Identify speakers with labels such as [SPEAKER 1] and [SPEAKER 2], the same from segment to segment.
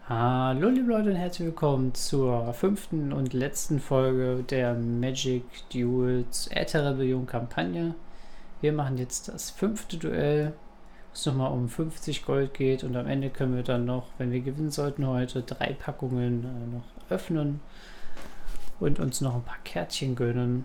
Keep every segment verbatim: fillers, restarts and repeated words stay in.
[SPEAKER 1] Hallo liebe Leute und herzlich willkommen zur fünften und letzten Folge der Magic Duels Ätherrebellion Kampagne. Wir machen jetzt das fünfte Duell, wo es nochmal um fünfzig Gold geht und am Ende können wir dann noch, wenn wir gewinnen sollten heute, drei Packungen äh, noch öffnen und uns noch ein paar Kärtchen gönnen.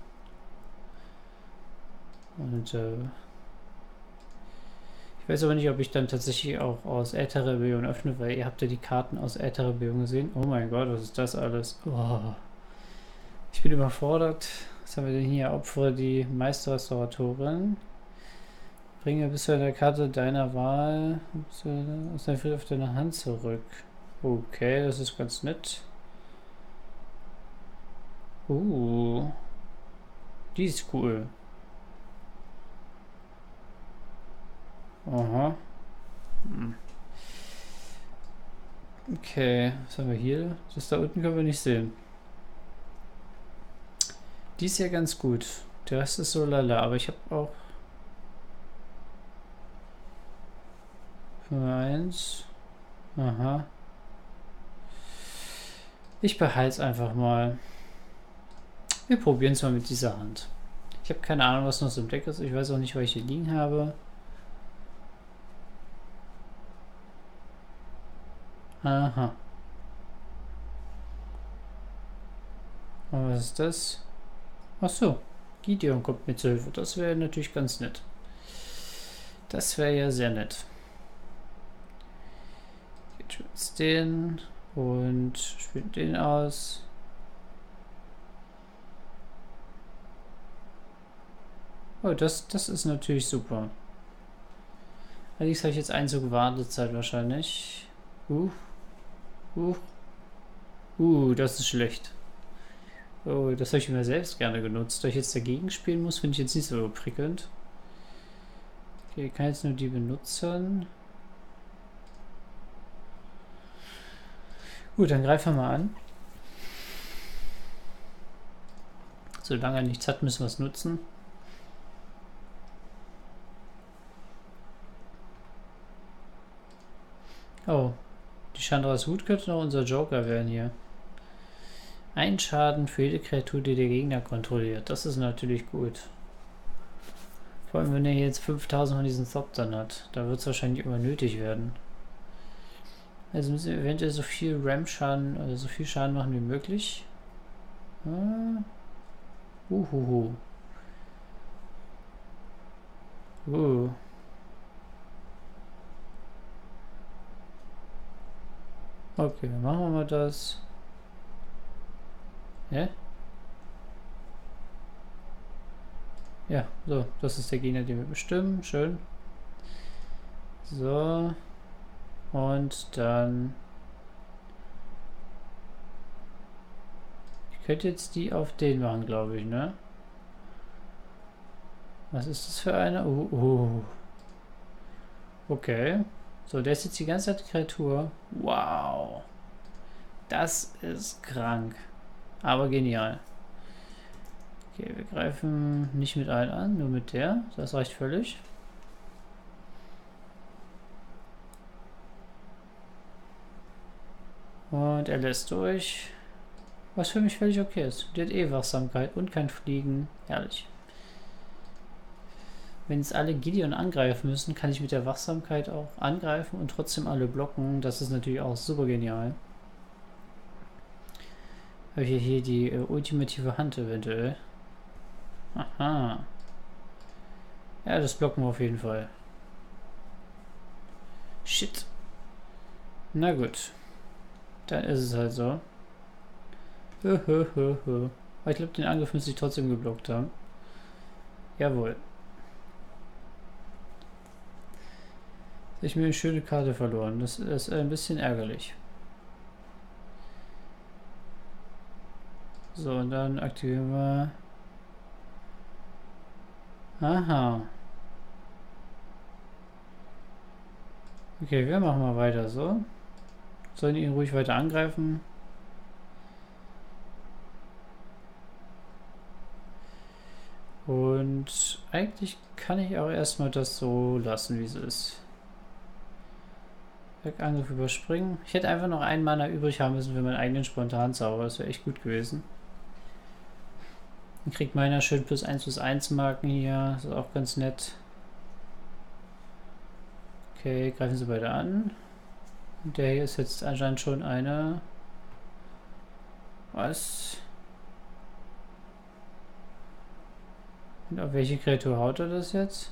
[SPEAKER 1] Und äh, ich weiß aber nicht, ob ich dann tatsächlich auch aus Ätherrebellion öffne, weil ihr habt ja die Karten aus Ätherrebellion gesehen. Oh mein Gott, was ist das alles? Oh. Ich bin überfordert. Was haben wir denn hier? Opfere die Meisterrestauratorin. Bringe bis zu der Karte deiner Wahl aus deinem Fried auf deine Hand zurück. Okay, das ist ganz nett. Uh. Die ist cool. Aha. Hm. Okay, was haben wir hier? Das da unten können wir nicht sehen. Die ist ja ganz gut. Der Rest ist so lala, aber ich habe auch eins. Aha. Ich behalte es einfach mal. Wir probieren es mal mit dieser Hand. Ich habe keine Ahnung, was noch so im Deck ist. Ich weiß auch nicht, was ich hier liegen habe. Aha. Und was ist das? Ach so. Gideon kommt mir zu Hilfe. Das wäre natürlich ganz nett. Das wäre ja sehr nett. Jetzt jetzt den und spielt den aus. Oh, das, das ist natürlich super. Allerdings habe ich jetzt Einzug Wartezeit wahrscheinlich. Uh. Uh. Uh, das ist schlecht. Oh, das habe ich mir selbst gerne genutzt. Da ich jetzt dagegen spielen muss, finde ich jetzt nicht so prickelnd. Okay, ich kann jetzt nur die benutzen. Gut, dann greifen wir mal an. Solange er nichts hat, müssen wir es nutzen. Oh, die Chandras Hut könnte noch unser Joker werden hier. Ein Schaden für jede Kreatur, die der Gegner kontrolliert. Das ist natürlich gut. Vor allem, wenn er jetzt fünftausend von diesen Thoptern hat. Da wird es wahrscheinlich immer nötig werden. Also müssen wir eventuell so viel Ram-Schaden, also so viel Schaden machen wie möglich. Ah. Uhuhu. Uh. Okay, machen wir mal das. Hä? Ja, so, das ist der Gegner, den wir bestimmen. Schön. So. Und dann... Ich könnte jetzt die auf den machen, glaube ich, ne? Was ist das für eine? Uh, uh. Okay. So, der ist jetzt die ganze Zeit Kreatur. Wow. Das ist krank. Aber genial. Okay, wir greifen nicht mit allen an, nur mit der. Das reicht völlig. Und er lässt durch. Was für mich völlig okay ist. Die hat eh Wachsamkeit und kein Fliegen. Herrlich. Wenn jetzt alle Gideon angreifen müssen, kann ich mit der Wachsamkeit auch angreifen und trotzdem alle blocken. Das ist natürlich auch super genial. Habe ich hier die äh, ultimative Hand eventuell. Aha. Ja, das blocken wir auf jeden Fall. Shit. Na gut. Dann ist es halt so. Aber ich glaube, den Angriff müsste ich trotzdem geblockt haben. Jawohl. Jetzt habe ich mir eine schöne Karte verloren. Das ist ein bisschen ärgerlich. So, und dann aktivieren wir... Aha. Okay, wir machen mal weiter so. Sollen ihn ruhig weiter angreifen. Und eigentlich kann ich auch erstmal das so lassen, wie es ist. Angriff überspringen. Ich hätte einfach noch einen Mana übrig haben müssen für meinen eigenen Spontanzauber. Das wäre echt gut gewesen. Dann kriegt meiner schön plus eins plus eins Marken hier. Das ist auch ganz nett. Okay, greifen sie beide an. Und der hier ist jetzt anscheinend schon eine... Was? Und auf welche Kreatur haut er das jetzt?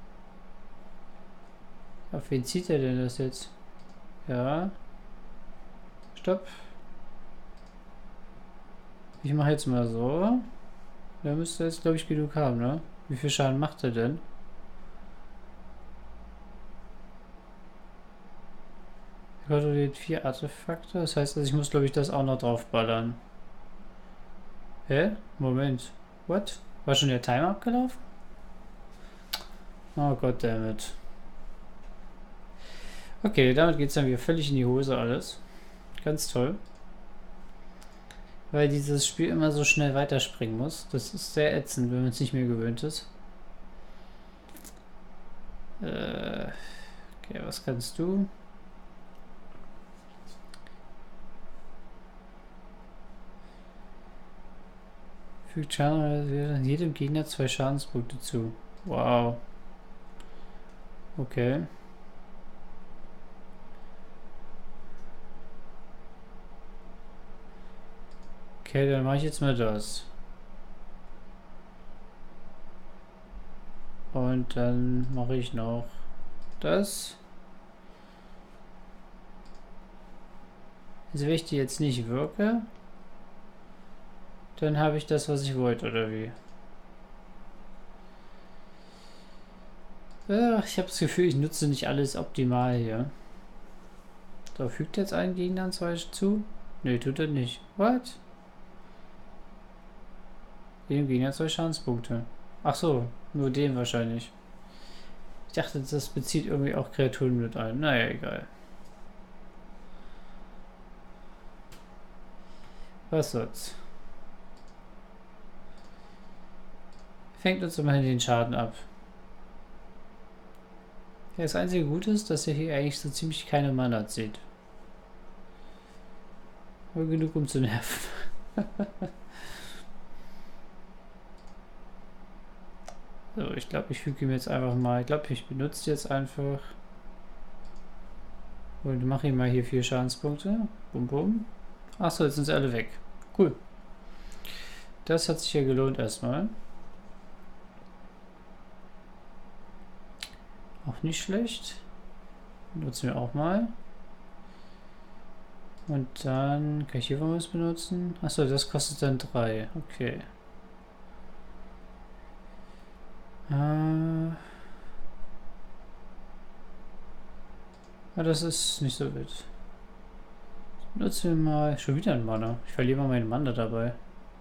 [SPEAKER 1] Auf wen zieht er denn das jetzt? Ja. Stopp. Ich mache jetzt mal so. Da müsste jetzt, glaube ich, genug haben, ne? Wie viel Schaden macht er denn? Er kontrolliert vier Artefakte. Das heißt, also ich muss, glaube ich, das auch noch drauf ballern. Hä? Moment. What? War schon der Timer abgelaufen? Oh Gott, damit. Okay, damit geht es dann wieder völlig in die Hose alles. Ganz toll. Weil dieses Spiel immer so schnell weiterspringen muss. Das ist sehr ätzend, wenn man es nicht mehr gewöhnt ist. Äh, okay, was kannst du? Fügt Schaden jedem Gegner zwei Schadenspunkte zu. Wow. Okay. Okay, dann mache ich jetzt mal das. Und dann mache ich noch das. Also wenn ich die jetzt nicht wirke, dann habe ich das, was ich wollte, oder wie? Ach, ich habe das Gefühl, ich nutze nicht alles optimal hier. So, fügt jetzt einen Gegner zwei zu? Ne, tut er nicht. What? Dem Gegner zwei Schadenspunkte. Ach so, nur dem wahrscheinlich. Ich dachte, das bezieht irgendwie auch Kreaturen mit ein. Naja, egal. Was soll's. Fängt uns immerhin den Schaden ab. Ja, das einzige Gute ist, dass er hier eigentlich so ziemlich keine Mana zieht. Aber genug, um zu nerven. So, ich glaube, ich füge ihm jetzt einfach mal. Ich glaube, ich benutze jetzt einfach. Und mache ihm mal hier vier Schadenspunkte. Bum, bum. Achso, jetzt sind sie alle weg. Cool. Das hat sich ja gelohnt erstmal. Auch nicht schlecht. Nutzen wir auch mal. Und dann kann ich hier was benutzen. Achso, das kostet dann drei. Okay. Äh. Ja, das ist nicht so wild. Nutzen wir mal schon wieder ein Mana. Ich verliere mal meinen Mana dabei.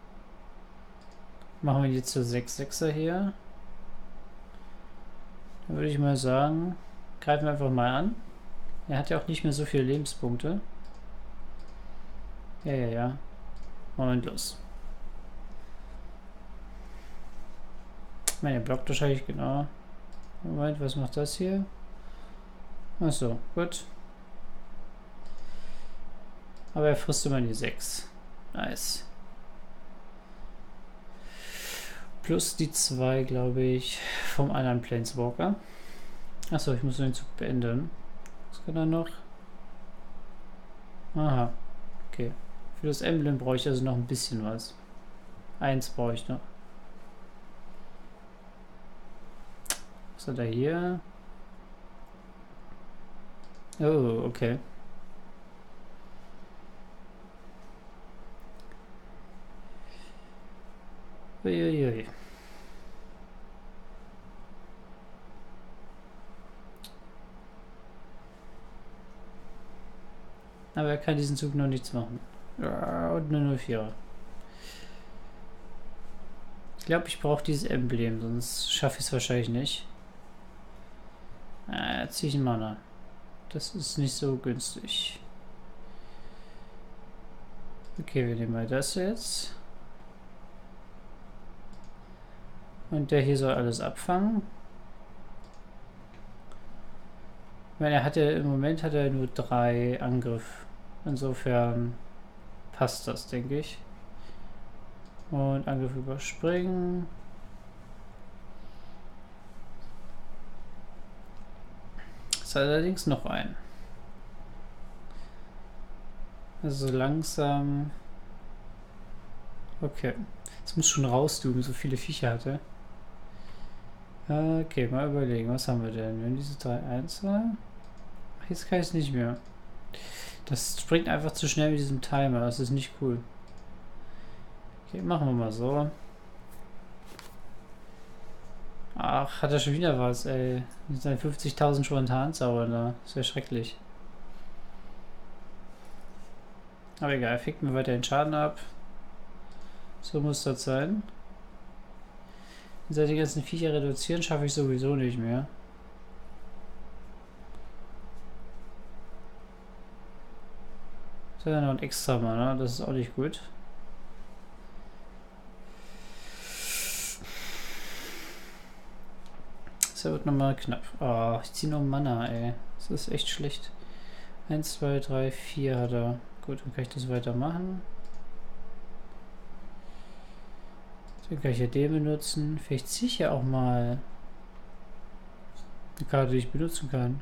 [SPEAKER 1] Machen wir jetzt zur sechs sechser hier. Dann würde ich mal sagen, greifen wir einfach mal an. Er hat ja auch nicht mehr so viele Lebenspunkte. Ja, ja, ja. Moment, los. Ich meine, er blockt wahrscheinlich genau. Moment, was macht das hier? Achso, gut. Aber er frisst immer die sechs. Nice. Plus die zwei, glaube ich, vom anderen Planeswalker. Achso, ich muss den Zug beenden. Was kann er noch? Aha. Okay. Für das Emblem brauche ich also noch ein bisschen was. Eins brauche ich noch. Was hat er hier? Oh, okay. Uiuiui. Aber er kann diesen Zug noch nichts machen. Ja, und eine null vier. Ich glaube, ich brauche dieses Emblem, sonst schaffe ich es wahrscheinlich nicht. Ah, jetzt ziehe ich einen Mana. Das ist nicht so günstig. Okay, wir nehmen mal das jetzt. Und der hier soll alles abfangen. Ich meine, er hat ja im Moment hat er nur drei Angriff. Insofern passt das, denke ich. Und Angriff überspringen. Ist allerdings noch ein. Also langsam. Okay. Jetzt muss schon raus, du, so viele Viecher hatte. Okay, mal überlegen, was haben wir denn? Wenn diese drei eins war. Ach, jetzt kann ich es nicht mehr. Das springt einfach zu schnell mit diesem Timer. Das ist nicht cool. Okay, machen wir mal so. Ach, hat er schon wieder was, ey. Mit seinen fünfzigtausend Spontanzaubern da. Das wäre schrecklich. Aber egal, fickt mir weiter den Schaden ab. So muss das sein. Seit die ganzen Viecher reduzieren, schaffe ich sowieso nicht mehr. Das ist ja noch ein extra Mal, ne? Das ist auch nicht gut. Das wird nochmal knapp. Oh, ich ziehe noch Mana, ey. Das ist echt schlecht. eins, zwei, drei, vier hat er. Gut, dann kann ich das weitermachen. Dann kann ich ja den benutzen. Vielleicht ziehe ich ja auch mal eine Karte, die ich benutzen kann.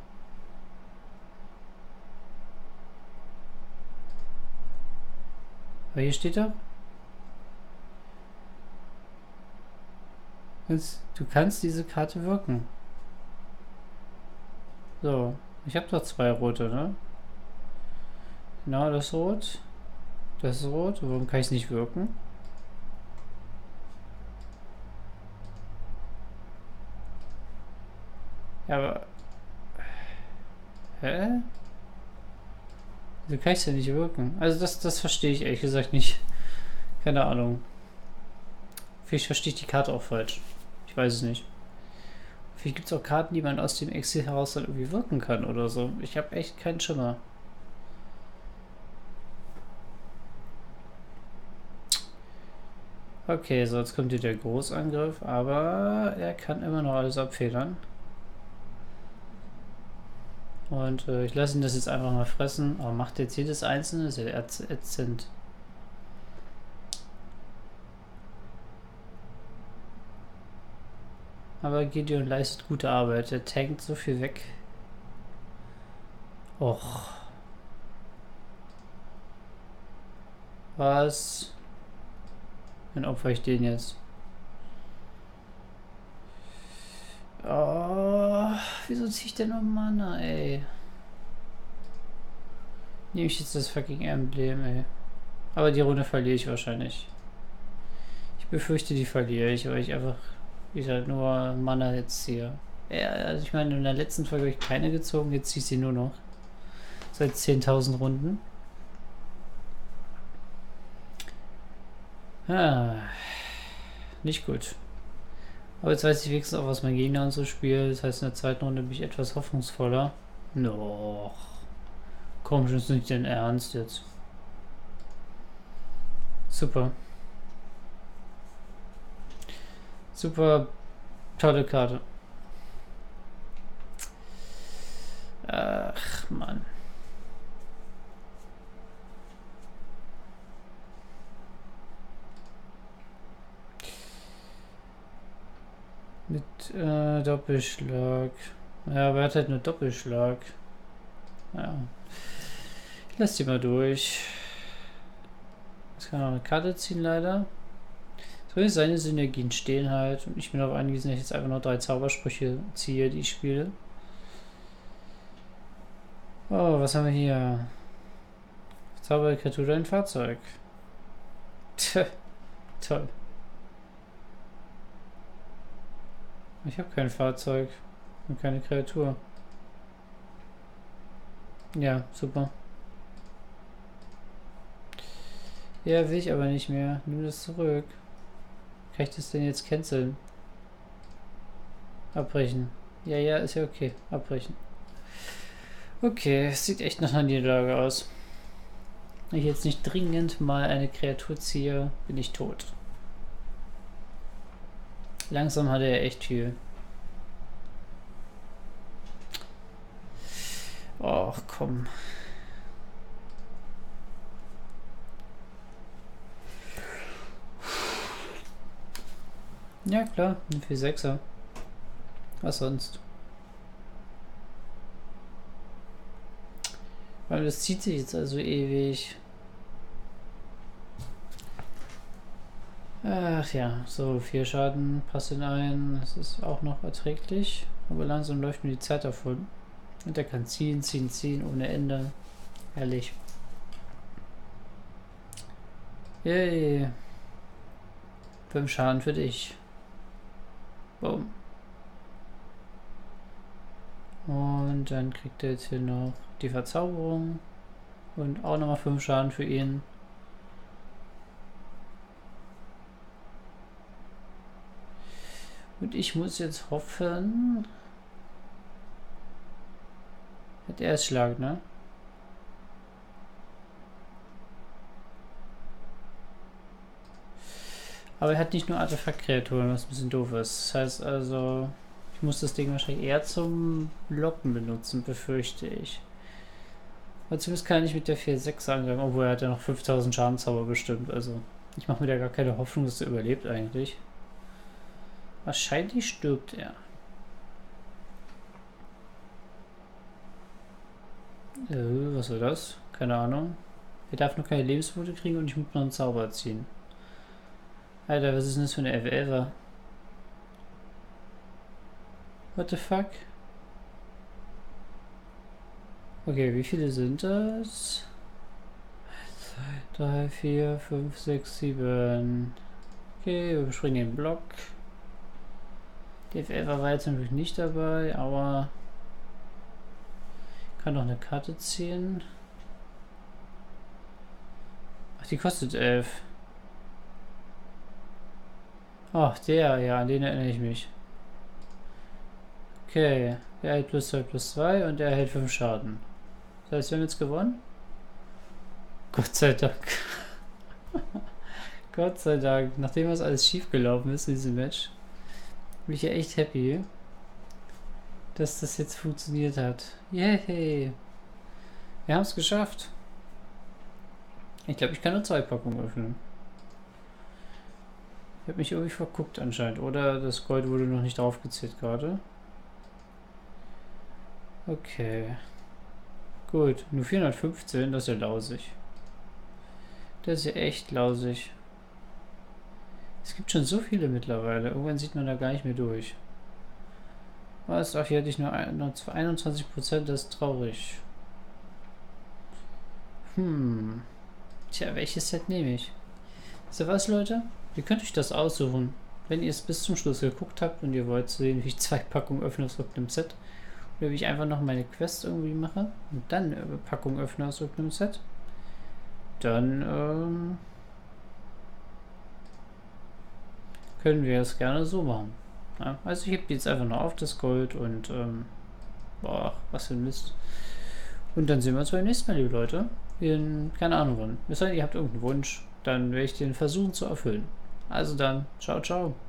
[SPEAKER 1] Aber hier steht er. Du kannst diese Karte wirken. So, ich habe doch zwei rote, ne? Genau, das ist rot. Das ist rot. Warum kann ich es nicht wirken? Ja, aber... Hä? Wieso kann ich es ja nicht wirken? Also das, das verstehe ich ehrlich gesagt nicht. Keine Ahnung. Vielleicht verstehe ich die Karte auch falsch. Ich weiß es nicht. Vielleicht gibt es auch Karten, die man aus dem Exil heraus dann irgendwie wirken kann oder so. Ich habe echt keinen Schimmer. Okay, so jetzt kommt hier der Großangriff, aber er kann immer noch alles abfedern. Und äh, ich lasse ihn das jetzt einfach mal fressen. Aber macht jetzt jedes einzelne, ist ja ätzend. Aber Gideon leistet gute Arbeit. Er tankt so viel weg. Och. Was? Dann opfer ich den jetzt. Oh, wieso ziehe ich denn noch Mana, ey? Nehme ich jetzt das fucking Emblem, ey. Aber die Runde verliere ich wahrscheinlich. Ich befürchte, die verliere ich, weil ich einfach wieder nur Mana jetzt ziehe. Ja, also ich meine, in der letzten Folge habe ich keine gezogen, jetzt ziehe ich sie nur noch. Seit zehntausend Runden. Ah, nicht gut. Aber jetzt weiß ich wenigstens auch, was mein Gegner und so spielt. Das heißt, in der zweiten Runde bin ich etwas hoffnungsvoller. Noch. Komm, schon ist nicht dein Ernst jetzt. Super. Super tolle Karte. Ach, Mann. Mit äh, Doppelschlag. Ja, aber er hat halt nur Doppelschlag. Ja. Ich lasse die mal durch. Jetzt kann auch eine Karte ziehen, leider. So, seine Synergien stehen halt. Und ich bin darauf angewiesen, dass ich jetzt einfach noch drei Zaubersprüche ziehe, die ich spiele. Oh, was haben wir hier? Zauberkreatur, ein Fahrzeug. Tja, toll. Ich habe kein Fahrzeug und keine Kreatur. Ja, super. Ja, will ich aber nicht mehr. Nimm das zurück. Kann ich das denn jetzt canceln? Abbrechen. Ja, ja, ist ja okay. Abbrechen. Okay, es sieht echt nach einer Niederlage aus. Wenn ich jetzt nicht dringend mal eine Kreatur ziehe, bin ich tot. Langsam hat er echt viel. Ach komm. Ja klar, ein vier sechser. Was sonst? Weil das zieht sich jetzt also ewig. Ach ja, so vier Schaden passen ein. Das ist auch noch erträglich. Aber langsam läuft mir die Zeit davon. Und er kann ziehen, ziehen, ziehen ohne Ende. Herrlich. Yay. Fünf Schaden für dich. Boom. Und dann kriegt er jetzt hier noch die Verzauberung. Und auch nochmal fünf Schaden für ihn. Und ich muss jetzt hoffen... Hat er es Schlag, ne? Aber er hat nicht nur Artefaktkreaturen, was ein bisschen doof ist. Das heißt also, ich muss das Ding wahrscheinlich eher zum Locken benutzen, befürchte ich. Aber zumindest kann ich mit der vier sechs angreifen, obwohl er hat ja noch fünftausend Schadenzauber bestimmt. Also, ich mache mir da gar keine Hoffnung, dass er überlebt eigentlich. Wahrscheinlich stirbt er. Äh, was war das? Keine Ahnung. Er darf noch keine Lebenspunkte kriegen und ich muss noch einen Zauber ziehen. Alter, was ist denn das für eine F elf? What the fuck? Okay, wie viele sind das? drei, vier, fünf, sechs, sieben. Okay, wir überspringen den Block. Die F elf war jetzt natürlich nicht dabei, aber ich kann noch eine Karte ziehen. Ach, die kostet elf. Ach, der, ja, an den erinnere ich mich. Okay, der hält plus zwei plus zwei und er hält fünf Schaden. Das heißt, wir haben jetzt gewonnen? Gott sei Dank. Gott sei Dank. Nachdem was alles schief gelaufen ist in diesem Match, bin ich ja echt happy, dass das jetzt funktioniert hat. Yay! Wir haben es geschafft. Ich glaube, ich kann nur zwei Packungen öffnen. Ich habe mich irgendwie verguckt anscheinend. Oder das Gold wurde noch nicht draufgezählt gerade. Okay. Gut, nur vierhundertfünfzehn, das ist ja lausig. Das ist ja echt lausig. Es gibt schon so viele mittlerweile. Irgendwann sieht man da gar nicht mehr durch. Was? Ach, hier hatte ich nur, ein, nur einundzwanzig Prozent, das ist traurig. Hm. Tja, welches Set nehme ich? So was, Leute? Ihr könnt euch das aussuchen. Wenn ihr es bis zum Schluss geguckt habt und ihr wollt sehen, wie ich zwei Packungen öffne aus irgendeinem Set. Oder wie ich einfach noch meine Quest irgendwie mache und dann eine Packung öffne aus irgendeinem Set. Dann ähm, können wir es gerne so machen. Ja, also ich heb die jetzt einfach noch auf das Gold und ähm, boah, was für ein Mist. Und dann sehen wir uns beim nächsten Mal, liebe Leute. In, keine Ahnung wann. Es sei denn, ihr habt irgendeinen Wunsch, dann werde ich den versuchen zu erfüllen. Also dann, ciao, ciao.